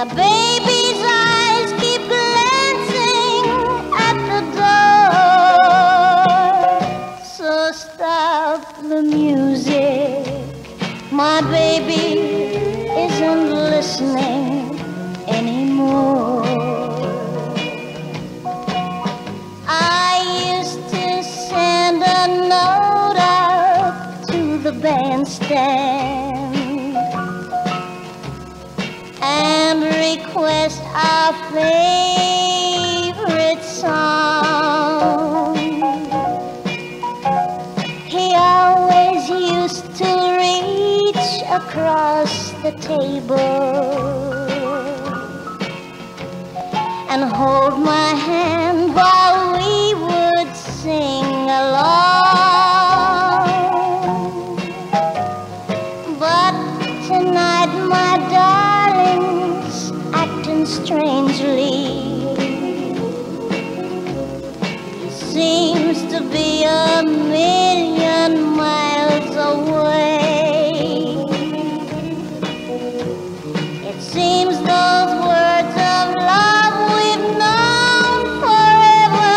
My baby's eyes keep glancing at the door. So stop the music. My baby isn't listening anymore. I used to send a note out to the bandstand and request our favorite song. He always used to reach across the table and hold my hand while we would sing along. But tonight, my darling's acting strangely. He seems to be a million miles away. It seems those words of love we've known forever,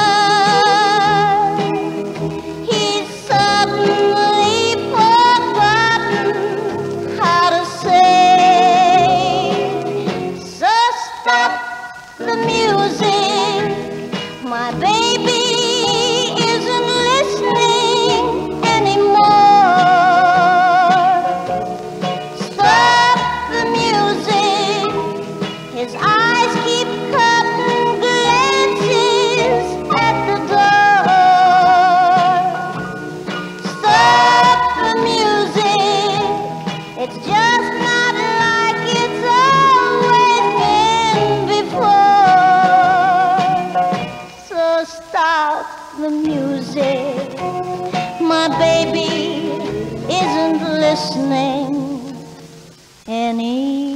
he's suddenly forgotten how to say. So stop the music. My baby isn't listening anymore. Stop the music. His eyes keep cutting glances at the door. Stop the music. It's just not like it's always been before. So stop the music. My baby isn't listening anymore.